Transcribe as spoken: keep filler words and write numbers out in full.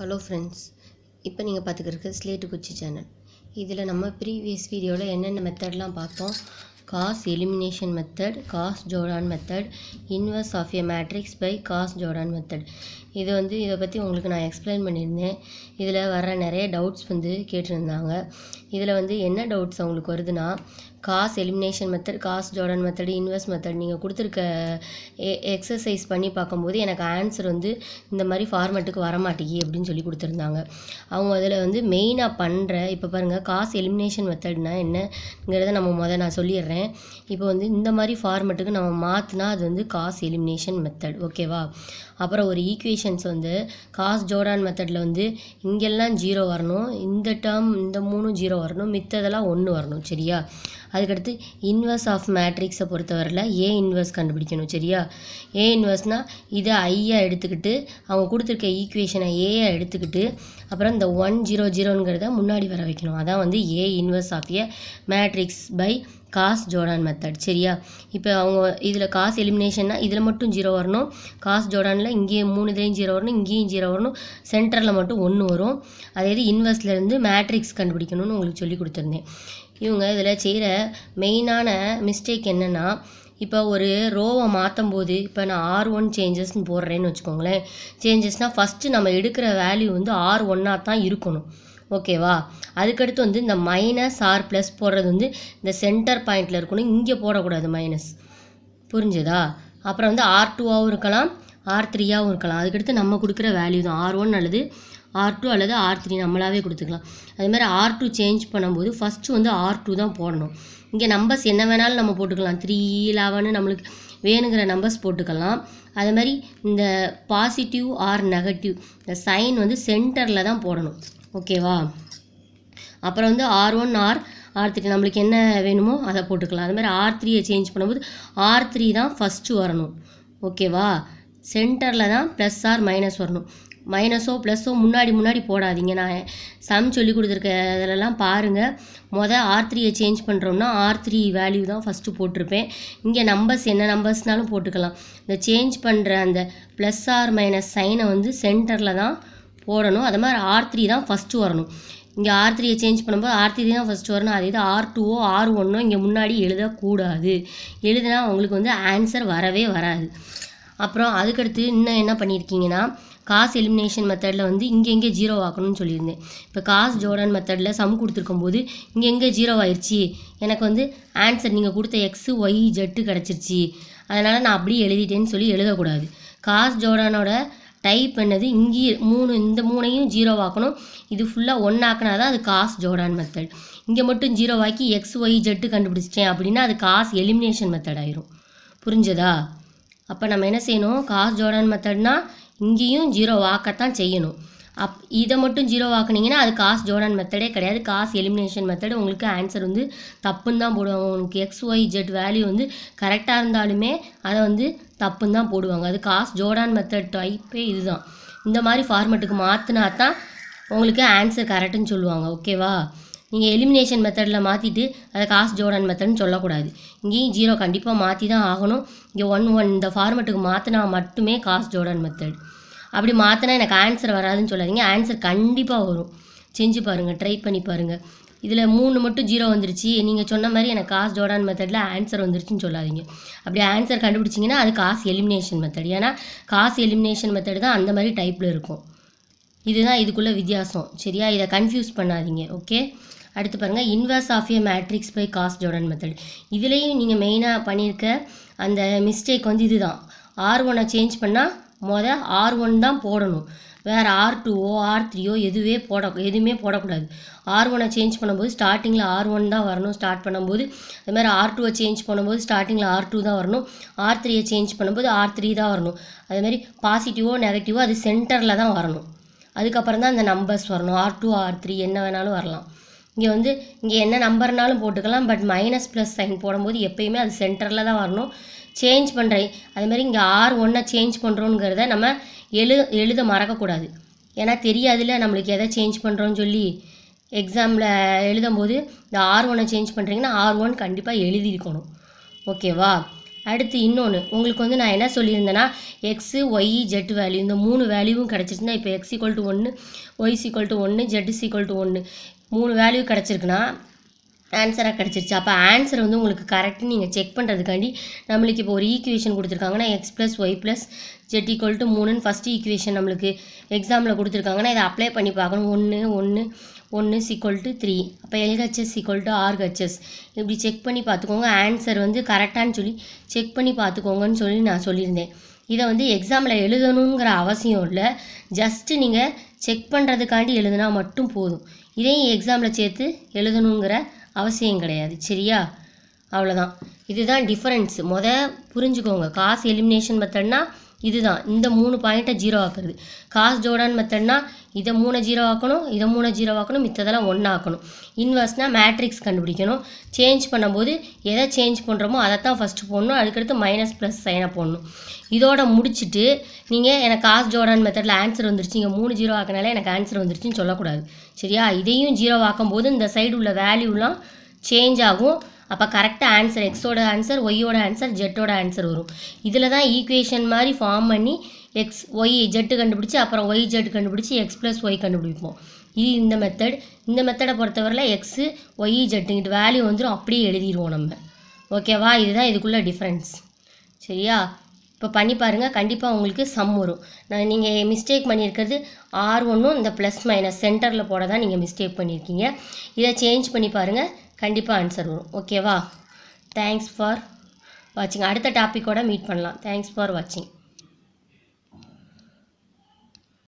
Hello friends, இப்போ நீங்கள் பார்த்துக்கிறது ஸ்லேட்டு குச்சி சேனல். இதில் நம்ம ப்ரீவியஸ் வீடியோவில் என்னென்ன மெத்தட்லாம் பார்த்தோம். Gauss elimination method, Gauss Jordan method, inverse of a matrix by Gauss Jordan method. இது வந்து இதை பற்றி உங்களுக்கு நான் எக்ஸ்பிளைன் பண்ணியிருந்தேன். இதில் வர நிறைய டவுட்ஸ் வந்து கேட்டிருந்தாங்க. இதில் வந்து என்ன டவுட்ஸ் அவங்களுக்கு வருதுன்னா, Gauss elimination method, Gauss Jordan method, inverse method நீங்கள் கொடுத்துருக்க எ எக்ஸசைஸ் பண்ணி பார்க்கும்போது எனக்கு ஆன்சர் வந்து இந்த மாதிரி ஃபார்மேட்டுக்கு வரமாட்டேங்கி அப்படின்னு சொல்லி கொடுத்துருந்தாங்க. அவங்க அதில் வந்து மெயினாக பண்ணுற இப்போ பாருங்கள், காஸ் எலிமினேஷன் மெத்தட்னா என்னங்கிறத நம்ம முதல் நான் சொல்லிடுறேன். இப்போ வந்து இந்த மாதிரி ஃபார்மேட்டுக்கு நம்ம மாற்றினா அது வந்து காஸ் எலிமினேஷன் மெத்தட், ஓகேவா. அப்புறம் ஒரு ஈக்குவேஷன்ஸ் வந்து காஸ் ஜோர்டான் மெத்தடில் வந்து இங்கெல்லாம் ஜீரோ வரணும், இந்த டேர்ம் இந்த மூணும் ஜீரோ வரணும், மித்ததெல்லாம் ஒன்று வரணும், சரியா. அதுக்கடுத்து இன்வர்ஸ் ஆஃப் மேட்ரிக்ஸை பொறுத்தவரையில் ஏ இன்வர்ஸ் கண்டுபிடிக்கணும், சரியா. ஏ இன்வர்ஸ்னால் இதை ஐயா எடுத்துக்கிட்டு அவங்க கொடுத்துருக்க ஈக்குவேஷனை ஏஐ எடுத்துக்கிட்டு அப்புறம் இந்த ஒன் ஜீரோ ஜீரோங்கிறத முன்னாடி வர வைக்கணும். அதான் வந்து a inverse of a matrix by Gauss Jordan method, சரியா. இப்போ அவங்க இதில் காஸ் எலிமினேஷன்னா இதில் மட்டும் ஜீரோ வரணும், காஸ் ஜோர்டானில் இங்கேயும் மூணு இதுலேயும் ஜீரோ வரணும், இங்கேயும் ஜீரோ வரணும், சென்டரில் மட்டும் ஒன்று வரும். அதே இது இன்வர்ஸ்லேருந்து மேட்ரிக்ஸ் கண்டுபிடிக்கணும்னு உங்களுக்கு சொல்லி கொடுத்துருந்தேன். இவங்க இதில் செய்கிற மெயினான மிஸ்டேக் என்னென்னா, இப்போ ஒரு ரோவை மாற்றும் போது இப்போ நான் ஆர் ஒன் சேஞ்சஸ்ன்னு போடுறேன்னு வச்சுக்கோங்களேன். சேஞ்சஸ்னால் ஃபஸ்ட்டு நம்ம எடுக்கிற வேல்யூ வந்து ஆர் ஒன்னாக தான் இருக்கணும், ஓகேவா. அதுக்கடுத்து வந்து இந்த மைனஸ் ஆர் ப்ளஸ் போடுறது வந்து இந்த சென்டர் பாயிண்டில் இருக்கணும், இங்கே போடக்கூடாது மைனஸ், புரிஞ்சுதா. அப்புறம் வந்து ஆர் டூவாகவும் இருக்கலாம், ஆர் த்ரீயாகவும் இருக்கலாம். அதுக்கடுத்து நம்ம கொடுக்குற வேல்யூ தான் ஆர் ஒன் அல்லது ஆர் டூ அல்லது ஆர் த்ரீ நம்மளாவே கொடுத்துக்கலாம். அதுமாதிரி ஆர் டூ சேஞ்ச் பண்ணும்போது ஃபஸ்ட்டு வந்து ஆர் டூ தான் போடணும். இங்கே நம்பர்ஸ் என்ன வேணாலும் நம்ம போட்டுக்கலாம், த்ரீ லெவனு நம்மளுக்கு வேணுங்கிற நம்பர்ஸ் போட்டுக்கலாம். அது மாதிரி இந்த பாசிட்டிவ் ஆர் நெகட்டிவ் இந்த சைன் வந்து சென்டரில் தான் போடணும், ஓகேவா. அப்புறம் வந்து R one R R three நம்மளுக்கு என்ன வேணுமோ அதை போட்டுக்கலாம். அது மாதிரி ஆர் த்ரீயை சேஞ்ச் பண்ணும்போது ஆர் த்ரீ தான் ஃபஸ்ட்டு வரணும், ஓகேவா. சென்டரில் தான் ப்ளஸ் ஆர் மைனஸ் வரணும். மைனஸோ ப்ளஸ்ஸோ முன்னாடி முன்னாடி போடாதீங்க. நான் சம் சொல்லி கொடுத்துருக்க இதிலலாம் பாருங்கள். மொதல் ஆர் த்ரீயை சேஞ்ச் பண்ணுறோம்னா ஆர் த்ரீ வேல்யூ தான் ஃபஸ்ட்டு போட்டிருப்பேன். இங்கே நம்பர்ஸ் என்ன நம்பர்ஸ்னாலும் போட்டுக்கலாம். இந்த சேஞ்ச் பண்ணுற அந்த ப்ளஸ் ஆர் மைனஸ் சைனை வந்து சென்டரில் தான் போடணும். அது மாதிரி ஆர் த்ரீ தான் ஃபஸ்ட்டு வரணும். இங்கே ஆர் த்ரீயை சேஞ்ச் பண்ணும்போது ஆர் த்ரீ தான் ஃபஸ்ட்டு வரணும். அதே இது ஆர் டூவோ ஆர் ஒன்னோ இங்கே முன்னாடி எழுதக்கூடாது. எழுதுனா உங்களுக்கு வந்து ஆன்சர் வரவே வராது. அப்புறம் அதுக்கடுத்து இன்னும் என்ன பண்ணியிருக்கீங்கன்னா, காஸ் எலிமினேஷன் மெத்தடில் வந்து இங்கே எங்கே ஜீரோ ஆக்கணும்னு சொல்லியிருந்தேன். இப்போ காஸ் ஜோர்டான் மெத்தடில் சம் கொடுத்துருக்கும் போது இங்கே எங்கே ஜீரோ ஆயிடுச்சு, எனக்கு வந்து ஆன்சர் நீங்கள் கொடுத்த எக்ஸு ஒய் ஜெட்டு கிடச்சிருச்சு, அதனால் நான் அப்படியே எழுதிட்டேன்னு சொல்லி எழுதக்கூடாது. காஸ் ஜோர்டானோட டைப் என்னது, இங்கே மூணு இந்த மூணையும் ஜீரோ ஆக்கணும். இது ஃபுல்லாக ஒன்று ஆக்கினா தான் அது காஸ் ஜோர்டான் மெத்தட். இங்கே மட்டும் ஜீரோ ஆக்கி எக்ஸ் ஒய் ஜெட்டு கண்டுபிடிச்சிட்டேன் அப்படின்னா அது காஸ் எலிமினேஷன் மெத்தட் ஆயிரும், புரிஞ்சதா. அப்போ நம்ம என்ன செய்யணும், காஸ் ஜோர்டான் மெத்தட்னா இங்கேயும் ஜீரோ வாக்கத்தான் செய்யணும். அப் இதை மட்டும் ஜீரோ வாக்குனீங்கன்னா அது காஸ் ஜோர்டான் மெத்தடே கிடையாது, காஸ் எலிமினேஷன் மெத்தட். உங்களுக்கு ஆன்சர் வந்து தப்புன்னு தான் போடுவாங்க. உங்களுக்கு எக்ஸ் ஒய் ஜெட் வேல்யூ வந்து கரெக்டாக இருந்தாலுமே அதை வந்து தப்புன்னு தான் போடுவாங்க. அது காஸ் ஜோர்டான் மெத்தட் டைப்பே இதுதான். இந்த மாதிரி ஃபார்மேட்டுக்கு மாற்றினா தான் உங்களுக்கு ஆன்சர் கரெக்டுன்னு சொல்லுவாங்க, ஓகேவா. நீங்கள் எலிமினேஷன் மெத்தடில் மாற்றிட்டு அதை காஸ் ஜோர்டான் மெத்தட்னு சொல்லக்கூடாது. இங்கேயும் ஜீரோ கண்டிப்பாக மாற்றி தான் ஆகணும். இங்கே ஒன் ஒன் இந்த ஃபார்மேட்டுக்கு மாற்றினா மட்டுமே காஸ் ஜோர்டான் மெத்தட். அப்படி மாற்றினா எனக்கு ஆன்சர் வராதுன்னு சொல்லாதீங்க, ஆன்சர் கண்டிப்பாக வரும். செஞ்சு பாருங்கள், ட்ரை பண்ணி பாருங்கள். இதில் மூணு மட்டும் ஜீரோ வந்துருச்சு, நீங்கள் சொன்ன மாதிரி எனக்கு காஸ் ஜோர்டான் மெத்தடில் ஆன்சர் வந்துருச்சுன்னு சொல்லாதீங்க. அப்படி ஆன்சர் கண்டுபிடிச்சிங்கன்னா அது காஸ் எலிமினேஷன் மெத்தட். ஏன்னா காஸ் எலிமினேஷன் மெத்தட் தான் அந்த மாதிரி டைப்பில் இருக்கும். இதுதான் இதுக்குள்ளே வித்தியாசம், சரியா. இதை கன்ஃபியூஸ் பண்ணாதீங்க, ஓகே. அடுத்து பாருங்கள், inverse of a matrix by Gauss Jordan method. இதுலேயும் நீங்கள் மெயினாக பண்ணியிருக்க அந்த மிஸ்டேக் வந்து இதுதான். ஆர் ஒன்னை சேஞ்ச் பண்ணால் மொதல் ஆர் ஒன் தான் போடணும், வேறு ஆர் டூவோ ஆர் த்ரீயோ எதுவே போட எதுவுமே போடக்கூடாது. ஆர் ஒன்னை சேஞ்ச் பண்ணும்போது ஸ்டார்டிங்கில் ஆர் ஒன் தான் வரணும் ஸ்டார்ட் பண்ணும்போது. அது மாதிரி ஆர் டூவை சேஞ்ச் பண்ணும்போது ஸ்டார்டிங்கில் ஆர் டூ தான் வரணும். ஆர் த்ரீயை சேஞ்ச் பண்ணும்போது ஆர் த்ரீ தான் வரணும். அதுமாதிரி பாசிட்டிவோ நெகட்டிவோ அது சென்டரில் தான் வரணும். அதுக்கப்புறம் தான் அந்த நம்பர்ஸ் வரணும். ஆர் டூ ஆர் த்ரீ என்ன வேணாலும் வரலாம். இங்கே வந்து இங்கே என்ன நம்பர்னாலும் போட்டுக்கலாம், பட் மைனஸ் ப்ளஸ் சைன் போடும்போது எப்பயுமே அது சென்டரில் தான் வரணும். சேஞ்ச் பண்ணுறேன் அதுமாதிரி இங்கே ஆர் ஒன்னை சேஞ்ச் பண்ணுறோங்கிறத நம்ம எழு எழுத மறக்கக்கூடாது. ஏன்னா தெரியாதுல நம்மளுக்கு எதை சேஞ்ச் பண்ணுறோன்னு சொல்லி. எக்ஸாமில் எழுதும்போது இந்த ஆர் ஒன்னை சேஞ்ச் பண்ணுறீங்கன்னா ஆர் ஒன் கண்டிப்பாக எழுதியிருக்கணும், ஓகேவா. அடுத்து இன்னொன்று உங்களுக்கு வந்து நான் என்ன சொல்லியிருந்தேன்னா எக்ஸு ஒய் ஜெட் வேல்யூ இந்த மூணு வேல்யூவும் கிடச்சிருச்சுன்னா இப்போ எக்ஸ் ஈக்குவல் டு ஒன்று ஒய் ஈக்குவல் டு ஒன்று ஜெட் ஈக்குவல் டு ஒன்று மூணு வேல்யூ கிடச்சிருக்குன்னா ஆன்சராக கிடச்சிருச்சு. அப்போ ஆன்சர் வந்து உங்களுக்கு கரெக்ட்னு நீங்கள் செக் பண்ணுறதுக்காண்டி நம்மளுக்கு இப்போ ஒரு ஈக்குவேஷன் கொடுத்துருக்காங்கன்னா x plus y plus z equal to மூணுன்னு ஃபஸ்ட்டு ஈக்குவேஷன் நம்மளுக்கு எக்ஸாமில் கொடுத்துருக்காங்கன்னா இதை அப்ளை பண்ணி பார்க்கணும். ஒன்று ஒன்று ஒன்று சீக்குவல் டு த்ரீ அப்போ எல்ஹெச்எஸ் ஈக்குவல் டு ஆர்ஹெச்எஸ் இப்படி செக் பண்ணி பார்த்துக்கோங்க. ஆன்சர் வந்து கரெக்டானு சொல்லி செக் பண்ணி பார்த்துக்கோங்கன்னு சொல்லி நான் சொல்லியிருந்தேன். இதை வந்து எக்ஸாமில் எழுதணுங்கிற அவசியம் இல்லை, ஜஸ்ட்டு நீங்கள் செக் பண்ணுறதுக்காண்டி எழுதுனா மட்டும் போதும். இதையும் எக்ஸாமில் சேர்த்து எழுதணுங்கிற அவசியம் கிடையாது. சரியா? அவ்வளோதான். இதுதான் டிஃபரன்ஸ். மொதல் புரிஞ்சுக்கோங்க. காஸ் எலிமினேஷன் மெத்தட்னா இதுதான், இந்த மூணு பாயிண்ட்டை ஜீரோ ஆக்குறது. காஸ் ஜோர்டான் மெத்தட்னா இதை மூணை ஜீரோ ஆக்கணும், இதை மூணை ஜீரோ ஆக்கணும், மித்ததெல்லாம் ஒன்று ஆக்கணும். இன்வெர்ஸ்னால் மேட்ரிக்ஸ் கண்டுபிடிக்கணும். சேஞ்ச் பண்ணும்போது எதை சேஞ்ச் பண்ணுறோமோ அதைத்தான் ஃபஸ்ட்டு போடணும், அதுக்கடுத்து மைனஸ் ப்ளஸ் சைனை போடணும். இதோட முடிச்சுட்டு நீங்கள் எனக்கு காஸ் ஜோர்டான் மெத்தடில் ஆன்சர் வந்துருச்சு, இங்கே மூணு ஜீரோ ஆக்கினாலே எனக்கு ஆன்சர் வந்துருச்சுன்னு சொல்லக்கூடாது. சரியா? இதையும் ஜீரோ ஆக்கும்போது இந்த சைடு உள்ள வேல்யூலாம் சேஞ்ச் ஆகும். அப்போ கரெக்டாக ஆன்சர் எக்ஸோட ஆன்சர் ஒய்யோட ஆன்சர் ஜெட்டோட ஆன்சர் வரும். இதில் தான் ஈக்குவேஷன் மாதிரி ஃபார்ம் பண்ணி எக்ஸ் ஒய் ஜெட்டு கண்டுபிடிச்சி அப்புறம் ஒய் ஜெட் கண்டுபிடிச்சி எக்ஸ் ப்ளஸ் ஒய் கண்டுபிடிப்போம். இது இந்த மெத்தட். இந்த மெத்தடை பொறுத்தவரையில் எக்ஸு ஒய் ஜெட்டுங்கிட்டு வேல்யூ வந்துடும், அப்படியே எழுதிடுவோம் நம்ம. ஓகேவா? இதுதான் இதுக்குள்ளே டிஃப்ரென்ஸ். சரியா? இப்போ பண்ணி பாருங்கள், கண்டிப்பாக உங்களுக்கு சம் வரும். நான் நீங்கள் மிஸ்டேக் பண்ணியிருக்கிறது ஆர் ஒன்றும் இந்த ப்ளஸ் மைனஸ் சென்டரில் போட தான் நீங்கள் மிஸ்டேக் பண்ணியிருக்கீங்க. இதை சேஞ்ச் பண்ணி பாருங்கள், கண்டிப்பாக ஆன்சர் வரும். ஓகேவா? தேங்க்ஸ் ஃபார் வாட்சிங். அடுத்த டாப்பிக்கோட மீட் பண்ணலாம். தேங்க்ஸ் ஃபார் வாட்சிங்.